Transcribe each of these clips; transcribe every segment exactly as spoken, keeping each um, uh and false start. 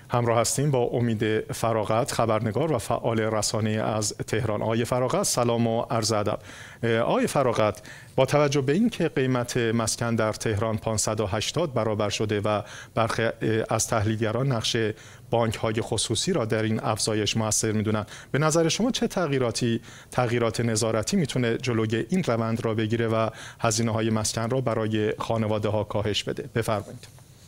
همراه هستیم با امید فراغت، خبرنگار و فعال رسانه‌ای از تهران. آقای فراغت سلام و عرض ادب. آقای فراغت، با توجه به اینکه قیمت مسکن در تهران پانصد و هشتاد برابر شده و برخی از تحلیلگران نقش بانک‌های خصوصی را در این افزایش موثر می‌دونن، به نظر شما چه تغییراتی تغییرات نظارتی میتونه جلوی این روند را بگیره و هزینه‌های مسکن را برای خانواده‌ها کاهش بده؟ بفرمایید.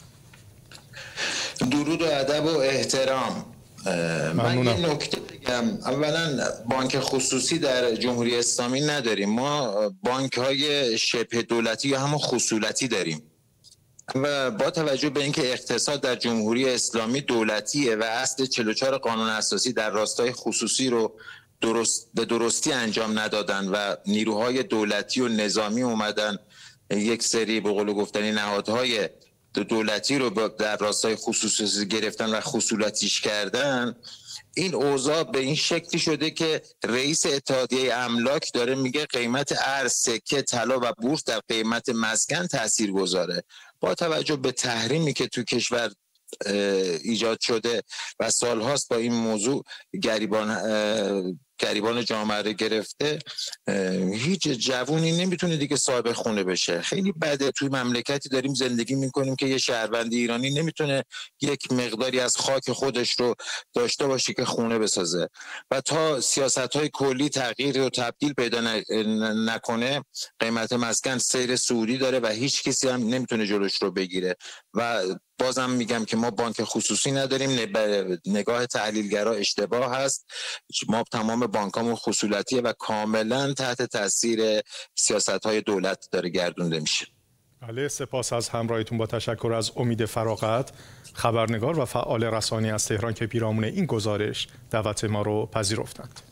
درود و ادب و احترام. من یه نکته بگم. اولا بانک خصوصی در جمهوری اسلامی نداریم، ما بانک های شبه دولتی یا همون خصولتی داریم و با توجه به اینکه اقتصاد در جمهوری اسلامی دولتیه و اصل چهل و چهار قانون اساسی در راستای خصوصی رو درست به درستی انجام ندادن و نیروهای دولتی و نظامی اومدن یک سری به قول گفتنی نهادهای دولتی رو در راستای خصوصی گرفتن و خصولتیش کردن، این اوضاع به این شکلی شده که رئیس اتحادیه املاک داره میگه قیمت ارز، سکه، طلا و بورس در قیمت مسکن تأثیر گذاره. با توجه به تحریمی که تو کشور ایجاد شده و سالهاست با این موضوع گریبان گریبان جامعه رو گرفته، هیچ جوونی نمیتونه دیگه صاحب خونه بشه. خیلی بده. توی مملکتی داریم زندگی میکنیم که یه شهروند ایرانی نمیتونه یک مقداری از خاک خودش رو داشته باشه که خونه بسازه و تا سیاست‌های کلی تغییر و تبدیل پیدا نکنه قیمت مسکن سیر صعودی داره و هیچ کسی هم نمیتونه جلوش رو بگیره. و بازم میگم که ما بانک خصوصی نداریم، نگاه تحلیلگرا اشتباه هست. ما تمام بانکامون خصولتیه و کاملا تحت تاثیر سیاست‌های دولت داره گردونده میشه. بله، سپاس از همراهیتون. با تشکر از امید فراغت، خبرنگار و فعال رسانه‌ای از تهران که پیرامون این گزارش دعوت ما رو پذیرفتند.